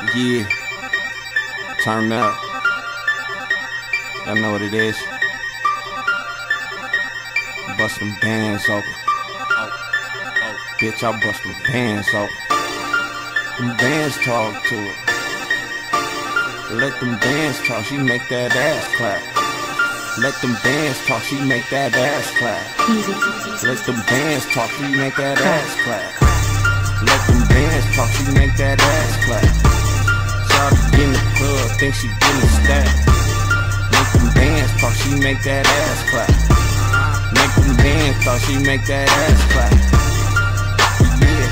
Yeah, turn up. Y'all know what it is. Bust them bands open. Bitch, I bust them bands open. Them bands talk to it. Let them bands talk, she make that ass clap. Let them bands talk, she make that ass clap. Let them bands talk, she make that ass clap. Let them bands talk, she make that ass clap. Shawty in the club, think she getting stacked. Make them bands talk, she make that ass clap. Make them bands talk, she make that ass clap. Yeah.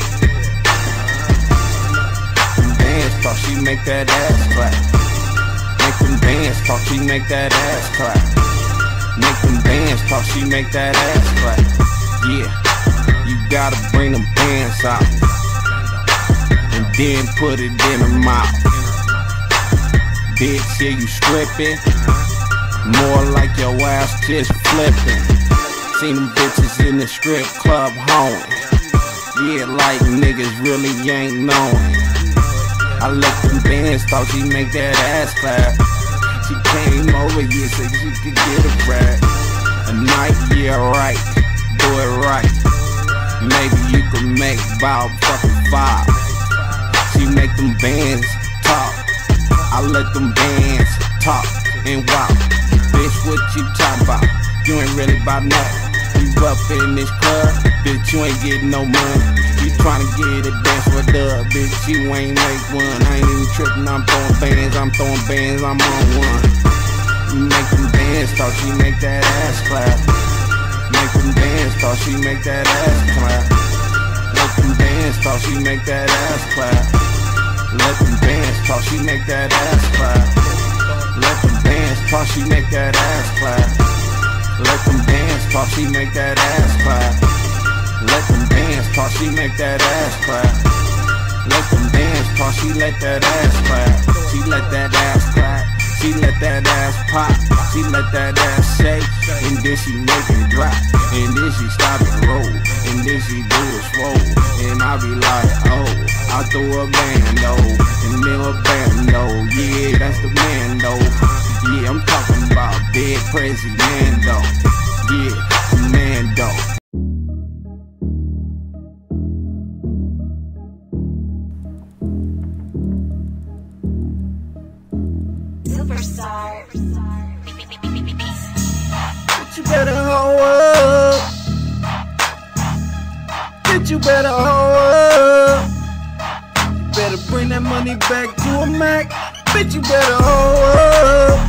Them bands talk, she make that ass clap. Make them bands talk, she make that ass clap. Make them bands talk, she make that ass clap. Yeah. You gotta bring them bands out and then put it in her mouth. Bitch, yeah, you stripping, more like your ass just flipping. Seen them bitches in the strip club hoeing. Yeah, like niggas really ain't knowing. I let them bands talk, she make that ass clap. She came over here so she could get a rap. A night, yeah, right, do it right. Maybe you could make about fucking 5. She make them bands talk, I let them bands talk and wow. Bitch, what you talking about? You ain't really about nothing. You up in this club, bitch, you ain't getting no money. You tryna get a dance with dub, bitch, you ain't make one. I ain't even tripping, I'm throwing bands, I'm on one. You make them bands talk, she make that ass clap. Make them bands talk, she make that ass clap. Let them bands talk, she make that ass clap. Let them bands talk, she make that ass clap. Let them bands talk, she make that ass clap. Let them bands talk, she make that ass clap. Let them bands talk, she make that ass clap. Let them bands talk, she let that ass clap. She let that ass clap. She let that ass pop, she let that ass shake, and then she make it drop, and then she stop and roll, and then she do it slow, and I be like, oh, I threw a bando, and then a bando, yeah, that's the man though, yeah, I'm talking about big crazy Mando, yeah, Mando. Superstar. Bitch, you better hoe up. Bitch, you better hoe up. You better bring that money back to a Mac. Bitch, you better hoe up.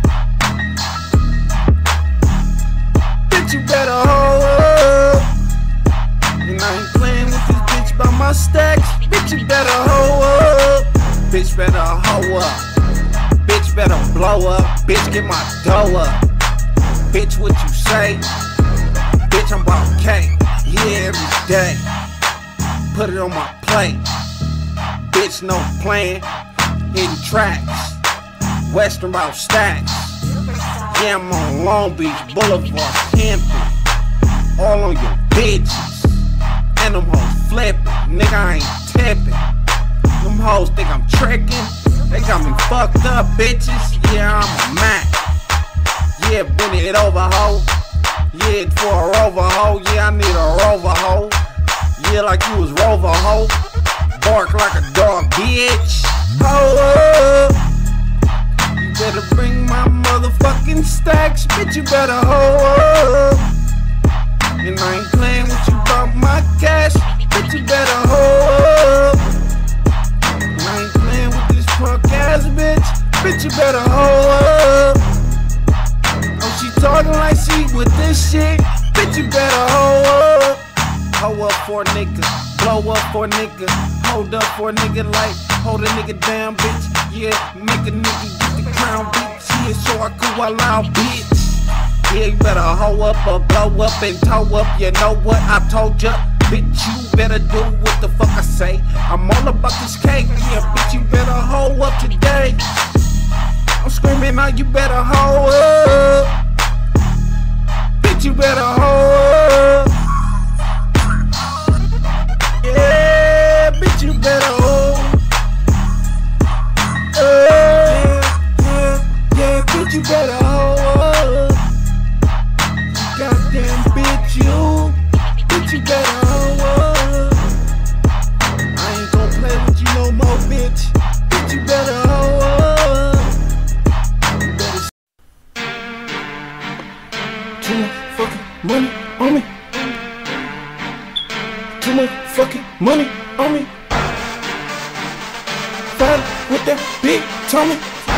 Bitch, you better hoe up. And I ain't playing with this bitch by my stacks. Bitch, you better hoe up. Bitch, better hoe up. Bitch better blow up, bitch get my dough up. Bitch what you say, bitch I'm about cake, yeah every day. Put it on my plate, bitch no playing, hitting tracks, Western about stacks. Yeah I'm on Long Beach Boulevard, Hampton, all on your bitches. And them hoes flipping, nigga I ain't tipping. Them hoes think I'm tricking. They got me fucked up, bitches. Yeah, I'm a Mac. Yeah, bend it over, ho. Yeah, for a rover, ho. Yeah, I need a rover, ho. Yeah, like you was rover, ho. Bark like a dog, bitch. Ho up. You better bring my motherfucking stacks, bitch. You better ho up. And I ain't playing with you about my cash, bitch. You better ho up. Punk ass bitch, you better hoe up. Oh, she talking like she with this shit, bitch, you better hoe up. Hoe up for a nigga, blow up for a nigga, hold up for a nigga like hold a nigga down, bitch. Yeah, make a nigga get the crown, bitch. Yeah, so I cool while out, bitch. Yeah, you better hoe up or blow up and toe up. You know what I told ya? Bitch, you better do what the fuck I say. I'm all about this cake, yeah, bitch, you better hoe up today. I'm screaming out, you better hoe up. Bitch, you better hoe up. Yeah, bitch, you better hoe. Yeah, bitch, you better hold up. Goddamn bitch, you better hold up. I ain't gon' play with you no more, bitch. Bitch, you better hold up. You better. Too much fucking money on me. Too much fucking money on me. Fighting with that big Tommy.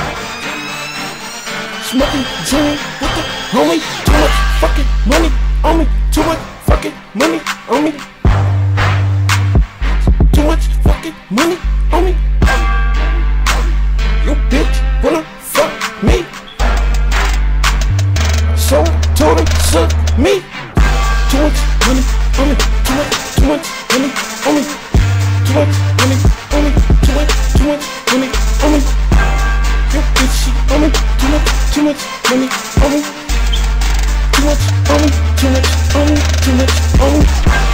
Smoking Jimmy with the homie. Too much fucking money on me. Too much fucking money on me. Too much fucking money on me. Your bitch wanna fuck me, so I told him suck me. Too much money on me. Too much money on me. Too much money on me. Too much money on me. Your bitch, she on me. Too much money on me. Too much on me. Too much on me. Too much on me.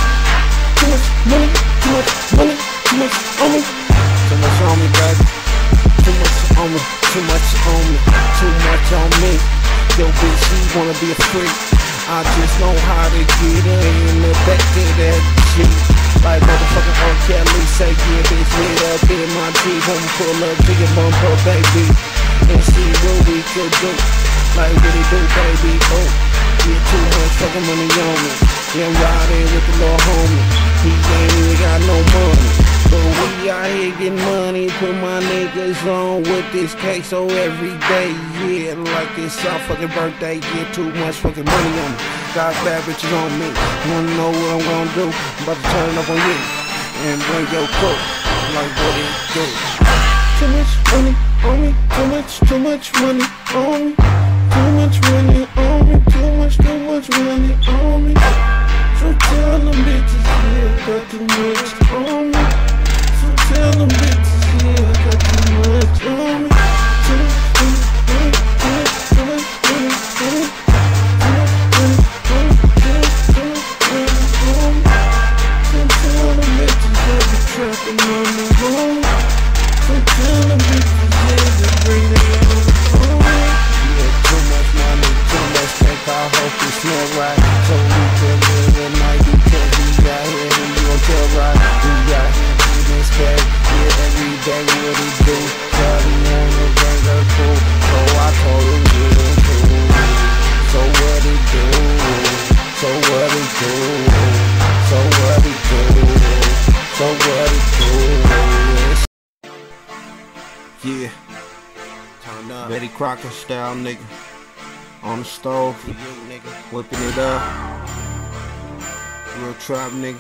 Too much money. Too much money. Too much on me. Too much on me, baby. Too much on me. Too much on me. Too much on me. Yo, bitch, she wanna be a freak. I just know how to get in the back of that Jeep. Like motherfucking R. Kelly say, yeah, bitch, lit up in my Jeep. I'ma pull up to your bumper, baby, and see what we could do. Like what it do, baby, oh. Get too much fucking money on me. Yeah, I'm riding with the little homie. He ain't even got no money, but we out here getting money. Put my niggas on with this cake so every day, yeah, like it's our fucking birthday. Get too much fucking money on me. Got bad bitches on me. Wanna know what I'm gonna do? I'm about to turn up on you and bring your coat. Like what it do? Too much money on me. Too much money on me. Too much money on me. Too much money on me. So tell them bitches, yeah, got too much on me. So tell them bitches, yeah, got too much on me. Too much money, too much money on me. Too much money on me. Too much money on me. So tell them bitches, I be trapping on the home. So tell them bitches, yeah, just bring it on me. Yeah, too much money, too much cake, I hope it smell right. So we can live at night because we got here and you gon' tell right. We got here in this cake, yeah, every day what it do. Charlie wanna bring her cool, so I told him get him cool. So what it do? So what it do? So what it do? So what it do? Yeah. Betty Crocker style, nigga. On the stove, whipping it up. Real trap, nigga.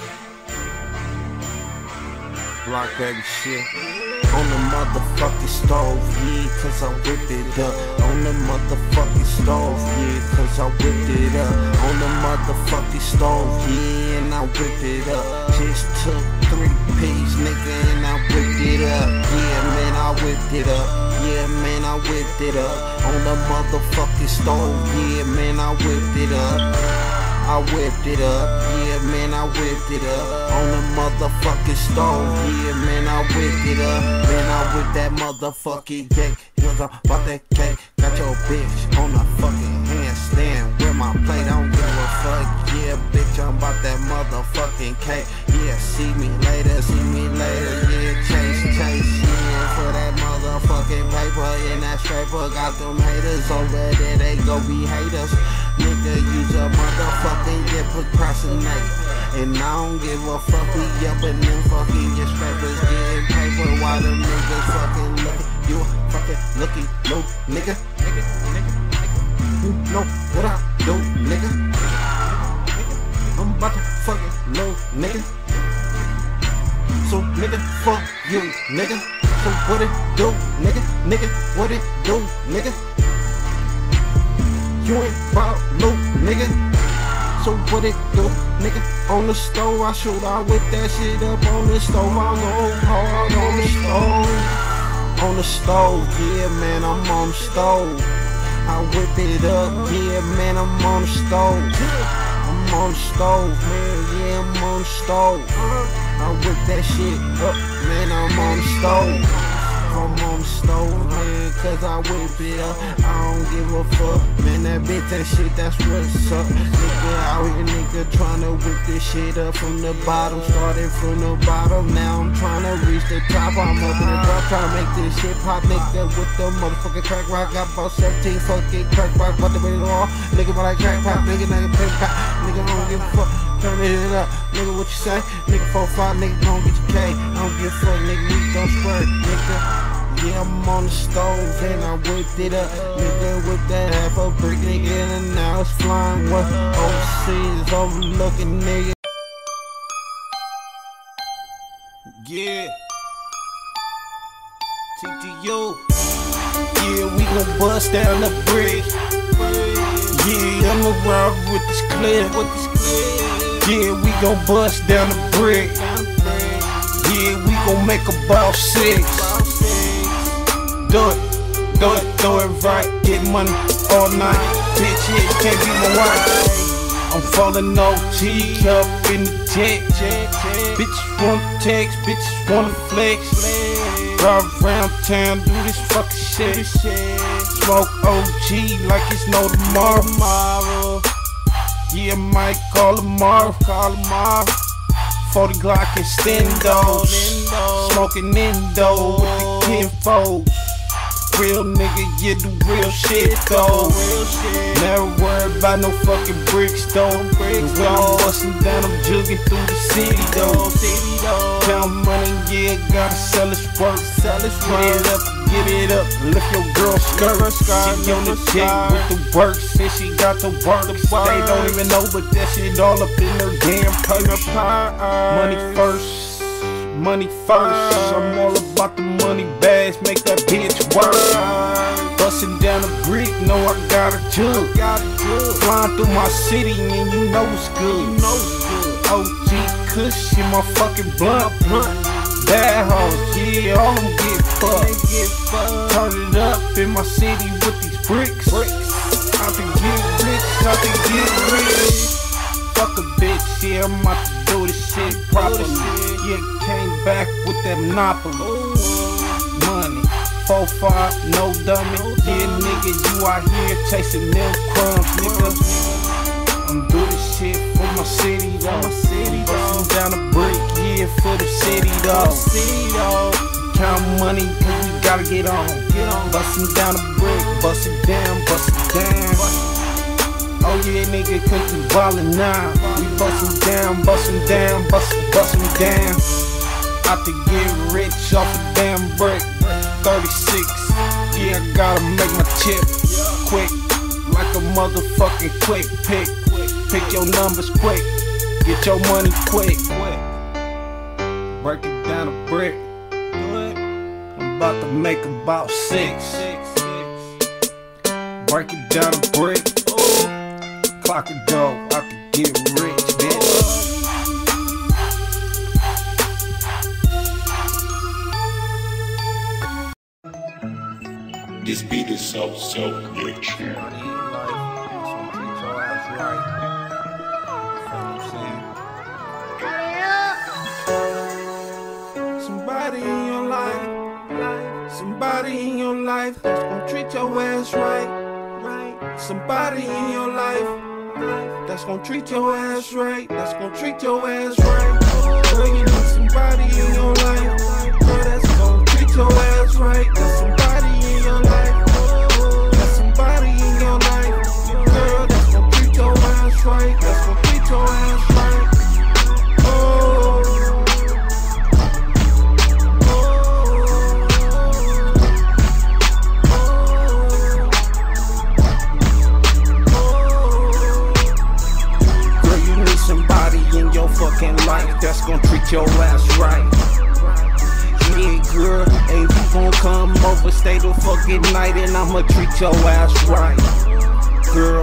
Block baby shit. On the motherfucking stove, yeah, cause I whipped it up. On the motherfucking stove, yeah, cause I whipped it up. On the motherfucking stove, yeah, and I whipped it up. Just took 3 P's, nigga, and I whipped it up. Yeah, man, I whipped it up. Yeah, man, I whipped it up. On the motherfucking stove, yeah, man, I whipped it up. I whipped it up, yeah, man, I whipped it up. On the motherfucking stove, yeah, man, I whipped it up. Man, I whipped that motherfucking cake. Cause I'm about that cake. Got your bitch on the fucking handstand with my plate. I don't give a fuck, yeah, bitch, I'm about that motherfucking cake. Yeah, see me later, yeah, chase, yeah, for that motherfucking paper in that scraper. Got them haters over there, they go be haters. Nigga, use a motherfucking, yeah, procrastinate. And I don't give a fuck, we up in them fucking, yeah, scrapers getting paper while them niggas fucking looking. You fucking looking, no nigga. You know what I do, nigga. I'm about to fucking low, nigga. So nigga, fuck you, nigga. So what it do, nigga? Nigga, what it do, nigga? You ain't about loot, nigga. So what it do, nigga? On the stove, I shoot, I whip that shit up on the stove. I go hard on the stove. On the stove, yeah, man, I'm on the stove. I whip it up, yeah, man, I'm on the stove. I'm on the stove, man, yeah, I'm on the stove. I whip that shit up, man, I'm on the stove. I'm on the stove, man, cause I whip it up. I don't give a fuck, man, that bitch, that shit, that's what's up. Nigga out here, nigga, tryna whip this shit up from the bottom. Started from the bottom, now I'm tryna reach the top. I'm up in the drop, tryna make this shit pop, nigga, with the motherfucking crack rock. Got about 17 fucking crack rock, but the way all, nigga, when I crack pop, nigga, pick pop, nigga, I don't give a fuck. Turn it up, nigga, what you say? Nigga, 4-5, nigga, gon' get your K. I don't give a fuck, nigga, we gon' squirt, nigga. Yeah, I'm on the stove and I whipped it up. Nigga, with that half a brick, nigga, and now it's flying. What overseas overlooking, nigga. Yeah. TTU. Yeah, we gon' bust down the brick. Yeah, I'ma ride with this clip. Yeah, we gon' bust down the brick. Yeah, we gon' make about 6. Do it right, get money all night. Bitch, yeah, you can't be my wife. I'm falling OG up in the jet. Bitches want text, bitches wanna flex. Drive around town, do this fucking shit. Smoke OG like it's no tomorrow. Yeah, I might call tomorrow. 40 Glock extendos. Smoking Indo with the kinfolk. Real nigga, yeah, do real shit though. Never worry about no fucking bricks though. When I'm bustin' down, I'm jugging through the city though. Count money, yeah, gotta sell its work. Get it up, lift your girl skirt. She on the jet with the work, since she got the work. They don't even know, but that shit all up in her damn purse. Money first, I'm all about the money bags, make that bitch work. Bustin' down the brick, know I got a jug. Flying through my city and you know it's good. OG Kush in my fucking blunt. Bad hoes, yeah, all them get fucked. Turn it up in my city with these bricks. I can get rich, I can get rich. Fuck a bitch, yeah, I'm about to do this shit properly. Yeah, came back with that monopoly. Money, 4-5, no dummy. Yeah, nigga, you out here chasing milk crumbs, nigga. I'm do this shit for my city, though. Bustin' down the brick, yeah, for the city, though. Count money, cause we gotta get on. Bustin' down the brick, bust it down, bust it down. Oh yeah, nigga, cause we ballin' now. We bustin' down, bustin' down, bustin' down. Out to get rich off a damn brick. 36, yeah, I gotta make my chip quick, like a motherfucking quick pick. Pick your numbers quick, get your money quick. Break it down a brick. I'm about to make about 6. Break it down a brick. Clock a dough, I can get rich, bitch. This beat is so rich. Somebody in your life, somebody in your life that's gonna treat your ass right. Somebody in your life that's gonna treat your ass right. That's gonna treat your ass right. Girl, you need somebody in your life, girl, that's gonna treat your ass right. There's somebody in your life, there's somebody in your life, girl, that's gonna treat your ass right. That's gonna treat your ass right. Fucking life that's gonna treat your ass right. Yeah, girl, and you gon' come over, stay the fucking night, and I'ma treat your ass right. Girl,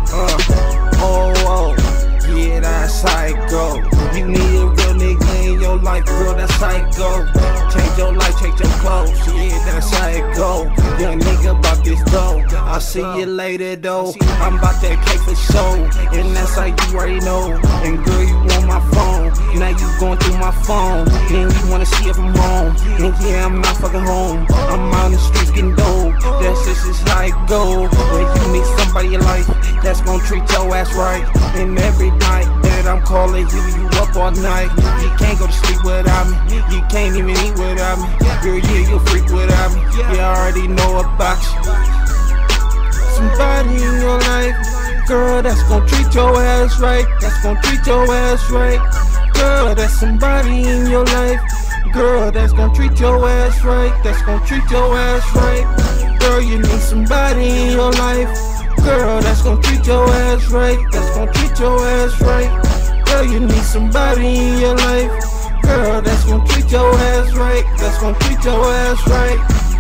yeah, that's how it go. You need a real nigga in your life, girl, that's how it go. Change your life, change your clothes, yeah, that's how it go. Young nigga about this dough, I'll see you later though. I'm about that cake for show, and that's how you already know. And girl, you on my phone, now you going through my phone, and you wanna see if I'm home. And yeah, I'm not fucking home, I'm on the streets getting dope. That's just how it go. When you meet somebody in life that's gon' treat your ass right. And every night that I'm calling you up all night. You can't go to sleep without me. You can't even eat without me. Girl, yeah, you freak without me. Yeah, I already know about you. Somebody in your life, girl, that's gon' treat your ass right. That's gon' treat your ass right. Girl, that's somebody in your life. Girl, that's gon' treat your ass right. That's gon' treat your ass right. Girl, you need somebody in your life. Girl, that's gon' treat your ass right. That's gon' treat your ass right. Girl, you need somebody in your life. Girl, that's gon' treat your ass right. That's gon' treat your ass right.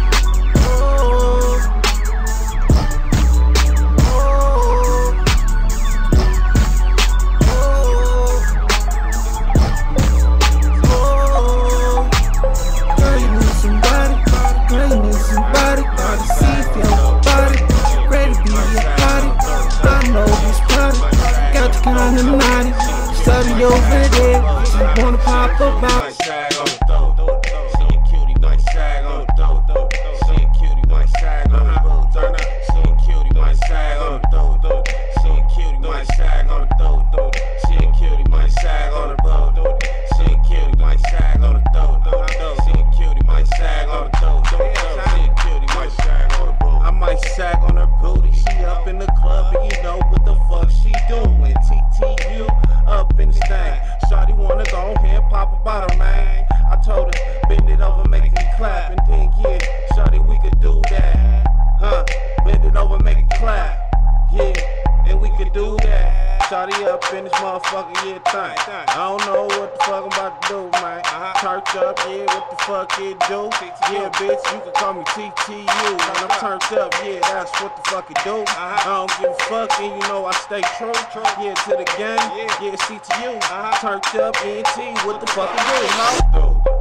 Study over there, she wanna pop up out. Shag on the dope, she a cutie, might shag on the dope. She a cutie, might shag on the dope. She a cutie, might shag on the dope. She a cutie, might shag on the dope. She a cutie, might shag on the dope. She a cutie, might shag on the dope. She a cutie, might shag on the dope. She a cutie, might shag on the dope. I might shag on her booty. She up in the club and you know what the fuck she doing. TTU. Up in the stand, shawty wanna go ahead, pop a bottle, man. I told her, bend it over, make me clap, and then yeah, shawty, we could do that, huh? Bend it over, make it clap, yeah, and we could do that. Shawty up in this motherfucker, yeah, thing. I don't know what the fuck I'm about to do, man. Turned up, yeah, what the fuck it do? Yeah, bitch, you can call me TTU. When I'm turned up, yeah, that's what the fuck it do. I don't give a fuck, and you know I stay true, yeah, to the game, yeah, CTU. Turned up, NT, what the fuck it do, huh?